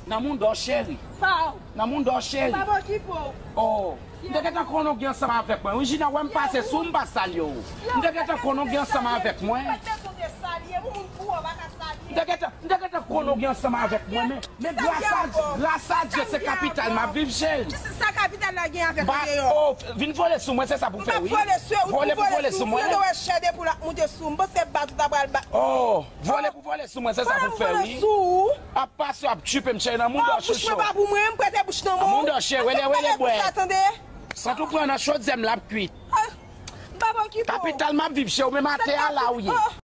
Nan moun do chéri. Nan moun do chéri. Oh. M'deke tan konon gen ensemble avec moi. Oui, j'na wèm passe sou m'pa sali yo. M'deke tan konon gen ensemble avec moi. M'deke tan konon gen ensemble avec moi. Mais glaçage c'est capital ma vive chéri. C'est ça capital la gen avec moi. Oh, vin voler sou moi c'est ça pour faire oui. Voler sou moi. Oh, voler sou moi c'est ça pour faire oui. A passe a chuper m'chéri nan moun do chéri. Moun do chéri, wele boy. Sans tout prendre un chaud, j'aime la cuite. Capital m'a vive chez ou même à terre là où il est.